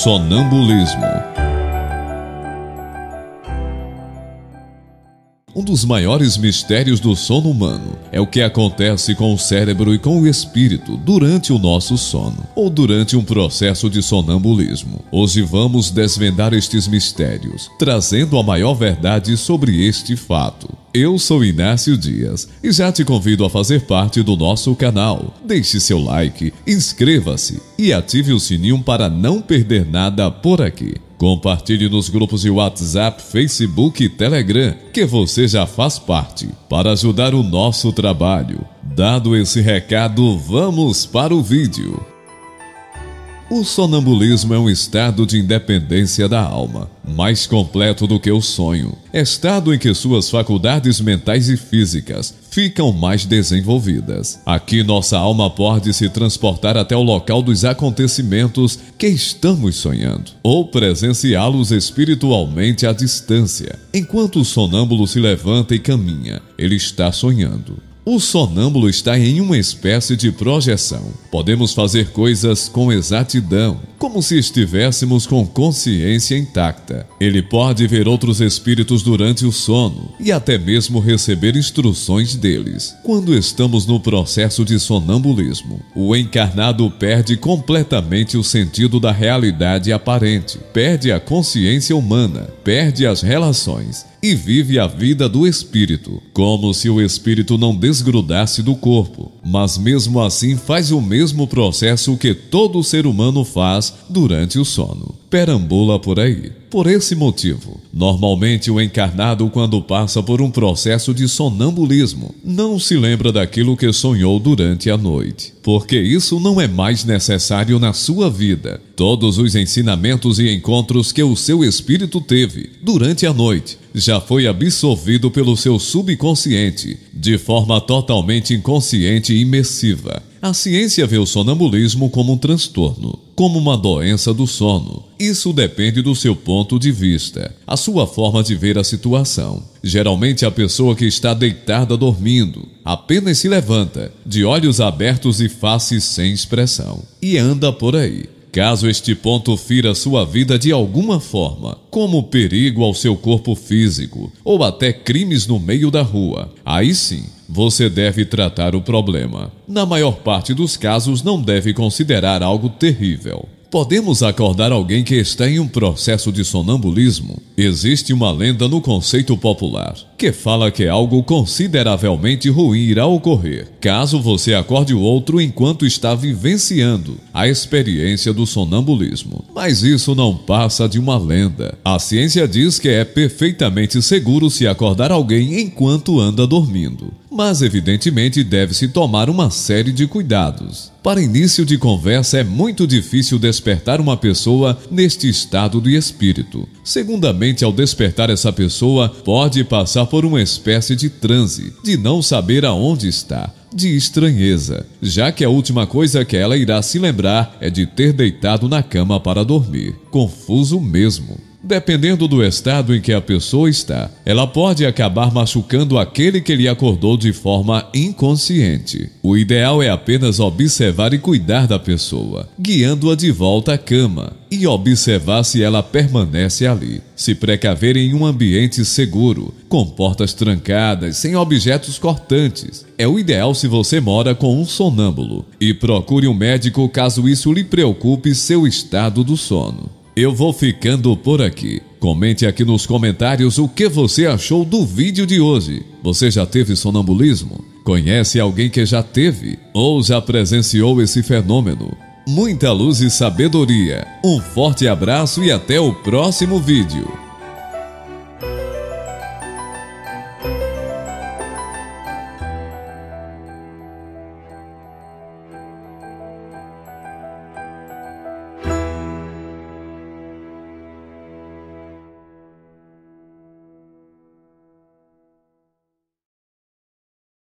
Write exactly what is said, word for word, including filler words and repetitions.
Sonambulismo. Um dos maiores mistérios do sono humano é o que acontece com o cérebro e com o espírito durante o nosso sono, ou durante um processo de sonambulismo. Hoje vamos desvendar estes mistérios, trazendo a maior verdade sobre este fato. Eu sou Inácio Dias e já te convido a fazer parte do nosso canal. Deixe seu like, inscreva-se e ative o sininho para não perder nada por aqui. Compartilhe nos grupos de WhatsApp, Facebook e Telegram, que você já faz parte, para ajudar o nosso trabalho. Dado esse recado, vamos para o vídeo. O sonambulismo é um estado de independência da alma, mais completo do que o sonho. Estado em que suas faculdades mentais e físicas ficam mais desenvolvidas. Aqui nossa alma pode se transportar até o local dos acontecimentos que estamos sonhando, ou presenciá-los espiritualmente à distância. Enquanto o sonâmbulo se levanta e caminha, ele está sonhando. O sonâmbulo está em uma espécie de projeção. Podemos fazer coisas com exatidão, como se estivéssemos com consciência intacta. Ele pode ver outros espíritos durante o sono e até mesmo receber instruções deles. Quando estamos no processo de sonambulismo, o encarnado perde completamente o sentido da realidade aparente, perde a consciência humana, perde as relações e vive a vida do espírito, como se o espírito não desgrudasse do corpo, mas mesmo assim faz o mesmo processo que todo ser humano faz durante o sono. Perambula por aí. Por esse motivo, normalmente o encarnado, quando passa por um processo de sonambulismo, não se lembra daquilo que sonhou durante a noite, porque isso não é mais necessário na sua vida. Todos os ensinamentos e encontros que o seu espírito teve durante a noite já foi absorvido pelo seu subconsciente, de forma totalmente inconsciente e imersiva. A ciência vê o sonambulismo como um transtorno, como uma doença do sono. Isso depende do seu ponto de vista, a sua forma de ver a situação. Geralmente a pessoa que está deitada dormindo apenas se levanta, de olhos abertos e face sem expressão, e anda por aí. Caso este ponto fira sua vida de alguma forma, como perigo ao seu corpo físico, ou até crimes no meio da rua, aí sim, você deve tratar o problema. Na maior parte dos casos, não deve considerar algo terrível. Podemos acordar alguém que está em um processo de sonambulismo? Existe uma lenda no conceito popular que fala que algo consideravelmente ruim irá ocorrer caso você acorde o outro enquanto está vivenciando a experiência do sonambulismo. Mas isso não passa de uma lenda. A ciência diz que é perfeitamente seguro se acordar alguém enquanto anda dormindo, mas evidentemente deve-se tomar uma série de cuidados. Para início de conversa, é muito difícil despertar uma pessoa neste estado de espírito. Segundamente, ao despertar essa pessoa, pode passar por uma espécie de transe, de não saber aonde está, de estranheza, já que a última coisa que ela irá se lembrar é de ter deitado na cama para dormir. Confuso mesmo. Dependendo do estado em que a pessoa está, ela pode acabar machucando aquele que lhe acordou de forma inconsciente. O ideal é apenas observar e cuidar da pessoa, guiando-a de volta à cama, e observar se ela permanece ali. Se precaver em um ambiente seguro, com portas trancadas, sem objetos cortantes. É o ideal se você mora com um sonâmbulo. E procure um médico caso isso lhe preocupe seu estado do sono. Eu vou ficando por aqui. Comente aqui nos comentários o que você achou do vídeo de hoje. Você já teve sonambulismo? Conhece alguém que já teve? Ou já presenciou esse fenômeno? Muita luz e sabedoria. Um forte abraço e até o próximo vídeo.